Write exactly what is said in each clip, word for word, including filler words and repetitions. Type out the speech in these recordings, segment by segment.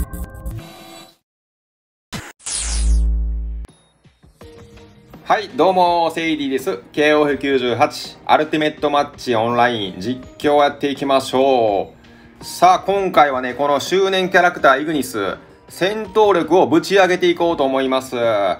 はい、どうも、セイリーです。ケーオーエフきゅうじゅうはち アルティメットマッチオンライン実況をやっていきましょう。さあ、今回はね、この周年キャラクターイグニス、戦闘力をぶち上げていこうと思います。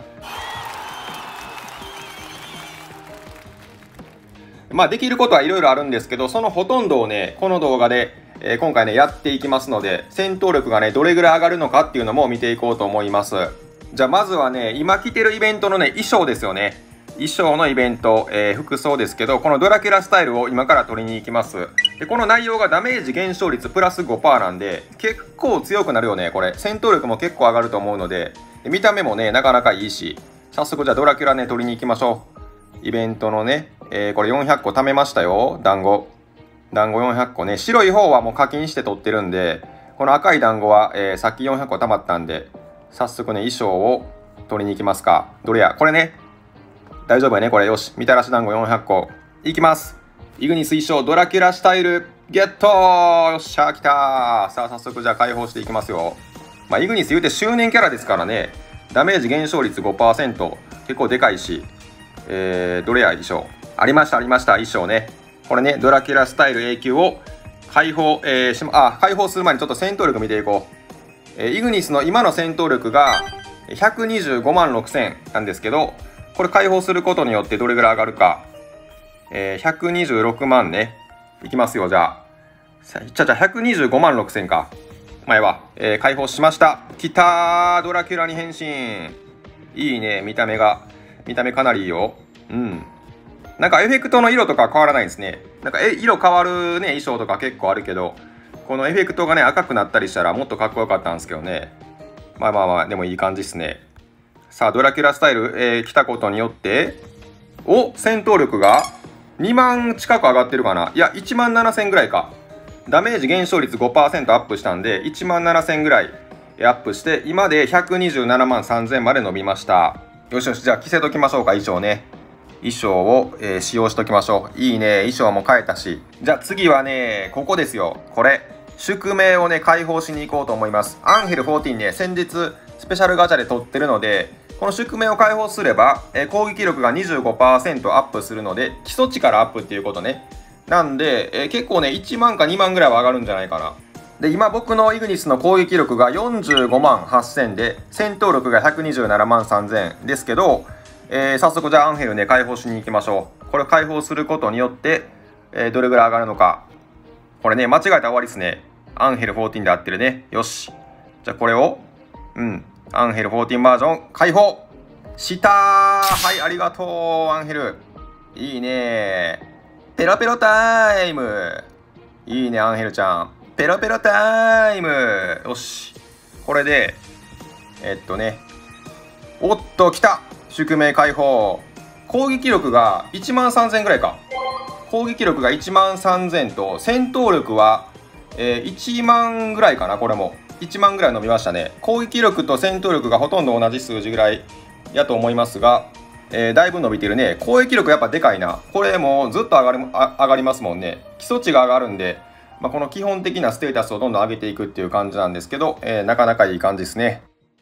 まあ、できることはいろいろあるんですけど、そのほとんどをね、この動画で、えー、今回ね、やっていきますので、戦闘力がね、どれぐらい上がるのかっていうのも見ていこうと思います。じゃあまずはね、今着てるイベントのね、衣装ですよね。衣装のイベント、えー、服装ですけど、このドラキュラスタイルを今から取りに行きます。で、この内容がダメージ減少率プラス ごパーセント なんで、結構強くなるよね、これ。戦闘力も結構上がると思うので、見た目もね、なかなかいいし、早速じゃあドラキュラね、取りに行きましょう。イベントのね、えー、これよんひゃっこ貯めましたよ、団子。団子よんひゃっこね、白い方はもう課金して取ってるんで、この赤い団子は、えー、さっきよんひゃっこ貯まったんで、早速ね、衣装を取りに行きますか。どれやこれね。大丈夫やねこれ。よし。みたらし団子よんひゃっこ。いきます。イグニス衣装ドラキュラスタイルゲットー。よっしゃー来たー。さあ早速じゃあ解放していきますよ。まあイグニス言うて周年キャラですからね。ダメージ減少率 ごパーセント。結構でかいし。えー、どれや衣装。ありましたありました衣装ね。これね、ドラキュラスタイル 永久を解放、えー、しあ、解放する前にちょっと戦闘力見ていこう。えー、イグニスの今の戦闘力がひゃくにじゅうごまんろくせんなんですけど、これ解放することによってどれぐらい上がるか。えー、ひゃくにじゅうろくまんね。いきますよ、じゃあ。じゃじゃひゃくにじゅうごまんろくせんか。前は、えー、解放しました。きたー、ドラキュラに変身。いいね、見た目が。見た目かなりいいよ。うん。なんかエフェクトの色とか変わらないですね。なんかえ色変わるね、衣装とか結構あるけど、このエフェクトがね、赤くなったりしたらもっとかっこよかったんですけどね。まあまあまあ、でもいい感じですね。さあ、ドラキュラスタイル、えー、来たことによって、お、戦闘力がにまん近く上がってるかな。いや、いちまんななせんぐらいか。ダメージ減少率 ごパーセント アップしたんで、いちまんななせんぐらいアップして、今でひゃくにじゅうななまんさんぜんまで伸びました。よしよし、じゃあ着せときましょうか、衣装ね。衣装を、えー、使用しときましょう。いいね、衣装も変えたし。じゃあ次はね、ここですよ。これ。宿命をね、解放しに行こうと思います。アンヘルじゅうよんね、先日、スペシャルガチャで取ってるので、この宿命を解放すれば、えー、攻撃力が にじゅうごパーセント アップするので、基礎力アップっていうことね。なんで、えー、結構ね、いちまんかにまんぐらいは上がるんじゃないかな。で、今僕のイグニスの攻撃力がよんじゅうごまんはっせんで、戦闘力がひゃくにじゅうななまんさんぜんですけど、えー、早速じゃあアンヘルね、解放しに行きましょう。これ解放することによって、えー、どれぐらい上がるのか。これね、間違えたら終わりですね。アンヘルじゅうよんで合ってるね。よし。じゃあこれを、うん。アンヘルじゅうよんバージョン解放したー。はい、ありがとう、アンヘル。いいね。ペロペロタイム。いいね、アンヘルちゃん。ペロペロタイム。よし。これで、えっとね。おっと、来た。宿命解放。攻撃力がいちまんさんぜんぐらいか。攻撃力がいちまんさんぜんと、戦闘力は、えー、いちまんぐらいかな、これも。いちまんぐらい伸びましたね。攻撃力と戦闘力がほとんど同じ数字ぐらいやと思いますが、えー、だいぶ伸びてるね。攻撃力やっぱでかいな。これもずっと上がり、あ上がりますもんね。基礎値が上がるんで、まあ、この基本的なステータスをどんどん上げていくっていう感じなんですけど、えー、なかなかいい感じですね。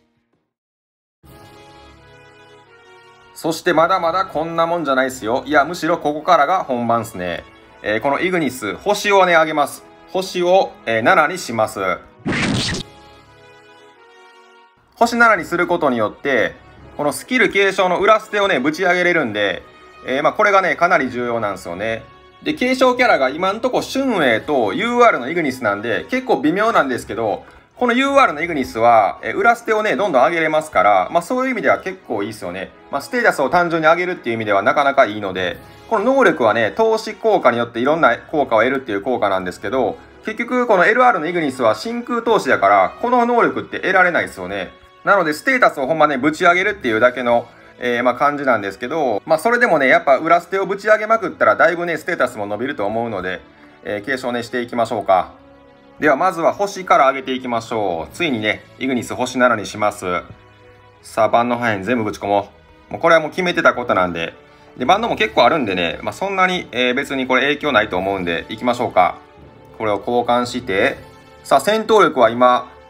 そしてまだまだこんなもんじゃないですよ。いや、むしろここからが本番ですね。えー、このイグニス、星をね、上げます。星を、えー、ななにします。星ななにすることによって、このスキル継承の裏捨てをね、ぶち上げれるんで、えー、まあこれがね、かなり重要なんですよね。で、継承キャラが今んとこ春英と ユーアール のイグニスなんで、結構微妙なんですけど、この ユーアール のイグニスは、え裏捨てをね、どんどん上げれますから、まあそういう意味では結構いいですよね。まあステータスを単純に上げるっていう意味ではなかなかいいので、この能力はね、投資効果によっていろんな効果を得るっていう効果なんですけど、結局この エルアール のイグニスは真空投資だから、この能力って得られないですよね。なのでステータスをほんまね、ぶち上げるっていうだけの、えー、まあ感じなんですけど、まあそれでもね、やっぱ裏捨てをぶち上げまくったら、だいぶね、ステータスも伸びると思うので、えー、継承ね、していきましょうか。ではまずは星から上げていきましょう。ついにね、イグニス星ななにします。さあ、万能破片全部ぶち込もう。もうこれはもう決めてたことなんで。で、万能も結構あるんでね、まあ、そんなに、えー、別にこれ影響ないと思うんで、いきましょうか。これを交換して、さあ、戦闘力は今、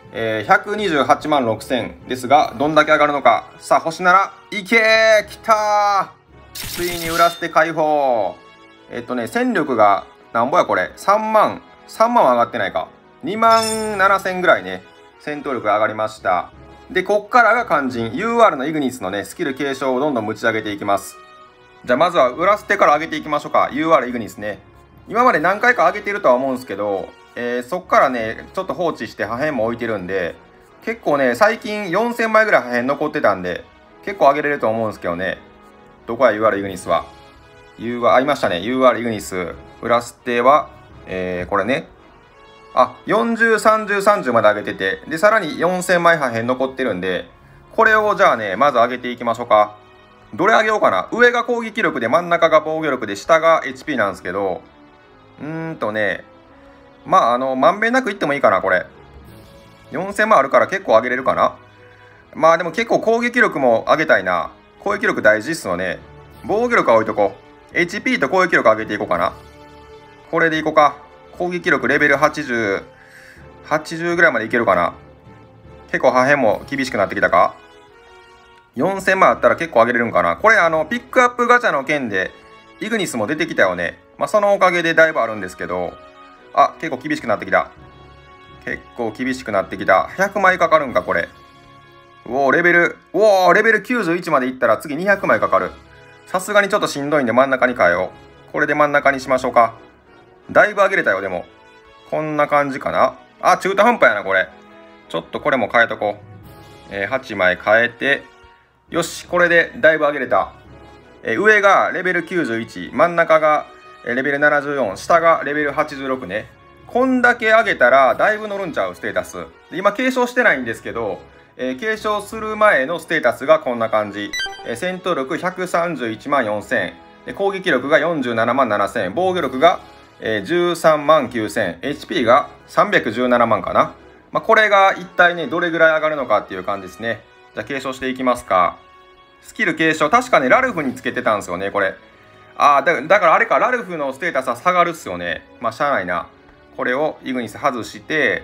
えー、ひゃくにじゅうはちまんろくせんですが、どんだけ上がるのか。さあ、星なら、いけー、きたー、ついに裏捨て解放。えっとね、戦力が、なんぼやこれ、さんまん、さんまんは上がってないか。にまんななせんぐらいね、戦闘力が上がりました。で、こっからが肝心、ユーアール のイグニスのね、スキル継承をどんどん持ち上げていきます。じゃあまずは裏捨てから上げていきましょうか。ユーアール イグニスね。今まで何回か上げてるとは思うんですけど、えー、そっからね、ちょっと放置して破片も置いてるんで、結構ね、最近よんせんまいぐらい破片残ってたんで、結構上げれると思うんですけどね。どこや ユーアール イグニスは。U は、ありましたね。ユーアール イグニス。裏捨ては、えー、これね。あ、よんじゅう、さんじゅう、さんじゅうまで上げてて、で、さらによんせんまい破片残ってるんで、これをじゃあね、まず上げていきましょうか。どれ上げようかな。上が攻撃力で、真ん中が防御力で、下が エイチピー なんですけど、うーんとね、まあ、あの、まんべんなくいってもいいかな、これ。よんせんまいあるから結構上げれるかな。まあ、でも結構攻撃力も上げたいな。攻撃力大事っすよね。防御力は置いとこう。エイチピー と攻撃力上げていこうかな。これでいこうか。攻撃力レベルはちじゅう、はちじゅうぐらいまでいけるかな。結構破片も厳しくなってきたか。よんせんまいあったら結構上げれるんかな。これあの、ピックアップガチャの件で、イグニスも出てきたよね。まあ、そのおかげでだいぶあるんですけど、あ、結構厳しくなってきた。結構厳しくなってきた。ひゃくまいかかるんか、これ。おお、レベル、おお、レベルきゅうじゅういちまでいったら次にひゃくまいかかる。さすがにちょっとしんどいんで真ん中に変えよう。これで真ん中にしましょうか。だいぶ上げれたよ、でも。こんな感じかな。あ、中途半端やな、これ。ちょっとこれも変えとこう。えー、はちまい変えて。よし、これでだいぶ上げれた。えー、上がレベルきゅうじゅういち、真ん中がレベルななじゅうよん、下がレベルはちじゅうろくね。こんだけ上げたらだいぶ乗るんちゃう、ステータス。で今継承してないんですけど、えー、継承する前のステータスがこんな感じ。えー、戦闘力ひゃくさんじゅういちまんよんせん。で攻撃力がよんじゅうななまんななせん。防御力がえー、じゅうさんまんきゅうせん、エイチピー がさんびゃくじゅうななまんかな。まあ、これが一体ね、どれぐらい上がるのかっていう感じですね。じゃあ継承していきますか。スキル継承、確かね、ラルフにつけてたんですよね、これ。ああ、だ, だからあれか、ラルフのステータスは下がるっすよね。まあ、しゃあないな。これをイグニス外して、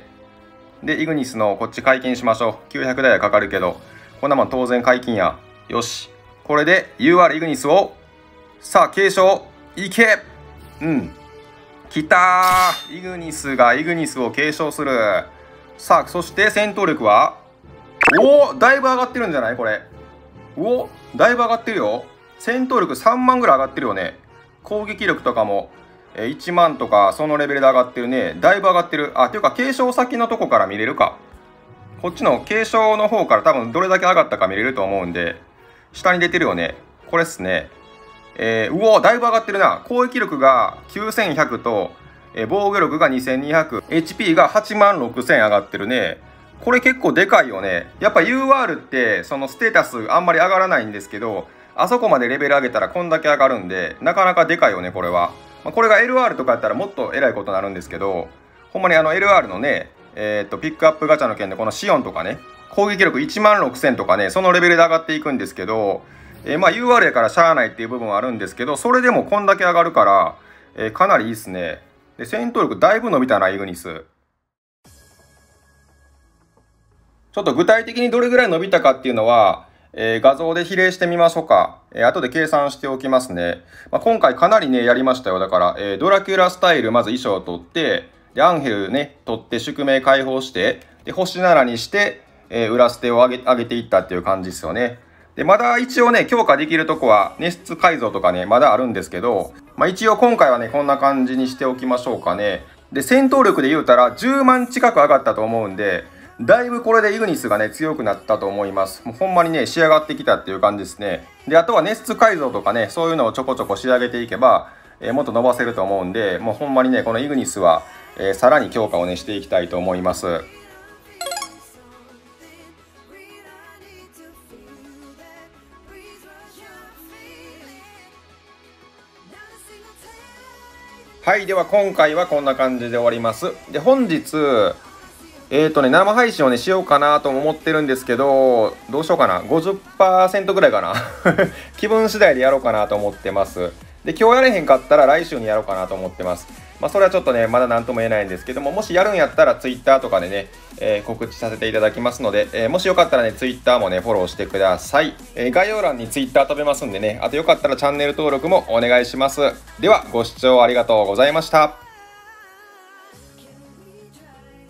で、イグニスのこっち解禁しましょう。きゅうひゃくだいはかかるけど、こんなもん当然解禁や。よし。これで ユーアール イグニスを、さあ、継承、いけ。うん。きたー、イグニスがイグニスを継承する。さあ、そして戦闘力は、おお、だいぶ上がってるんじゃないこれ。おお、だいぶ上がってるよ。戦闘力さんまんぐらい上がってるよね。攻撃力とかもいちまんとかそのレベルで上がってるね。だいぶ上がってる。あ、ていうか継承先のとこから見れるか。こっちの継承の方から多分どれだけ上がったか見れると思うんで、下に出てるよね。これっすね。えー、うおー、だいぶ上がってるな。攻撃力がきゅうせんひゃくと、えー、防御力がにせんにひゃく、エイチピー がはちまんろくせん上がってるね。これ結構でかいよね。やっぱ ユーアール ってそのステータスあんまり上がらないんですけど、あそこまでレベル上げたらこんだけ上がるんで、なかなかでかいよね、これは。まあ、これが エルアール とかやったらもっとえらいことになるんですけど、ほんまにあの エルアール のね、えー、っと、ピックアップガチャの件でこのシオンとかね、攻撃力いちまんろくせんとかね、そのレベルで上がっていくんですけど、えー、まあ ユーアール やからしゃあないっていう部分はあるんですけど、それでもこんだけ上がるから、えー、かなりいいっすね。で、戦闘力だいぶ伸びたな、イグニス。ちょっと具体的にどれぐらい伸びたかっていうのは、えー、画像で比例してみましょうか。えー、後で計算しておきますね。まあ、今回かなりね、やりましたよ。だから、えー、ドラキュラスタイル、まず衣装を取って、で、アンヘルね、取って宿命解放して、で、星ななにして、えー、裏捨てを上げ、上げていったっていう感じですよね。で、まだ一応ね、強化できるとこは、熱質改造とかね、まだあるんですけど、まあ一応今回はね、こんな感じにしておきましょうかね。で、戦闘力で言うたらじゅうまん近く上がったと思うんで、だいぶこれでイグニスがね、強くなったと思います。もうほんまにね、仕上がってきたっていう感じですね。で、あとは熱質改造とかね、そういうのをちょこちょこ仕上げていけば、えー、もっと伸ばせると思うんで、もうほんまにね、このイグニスは、えー、さらに強化をね、していきたいと思います。はい、では今回はこんな感じで終わります。で、本日、えーとね、生配信をね、しようかなと思ってるんですけど、どうしようかな。ごじゅっパーセント ぐらいかな。気分次第でやろうかなと思ってます。で、今日やれへんかったら来週にやろうかなと思ってます。 まあ、それはちょっとね、まだ何とも言えないんですけども、もしやるんやったら Twitter とかでね、えー、告知させていただきますので、えー、もしよかったらね、Twitter もね、フォローしてください。えー、概要欄に Twitter 飛べますんでね、あとよかったらチャンネル登録もお願いします。では、ご視聴ありがとうございました。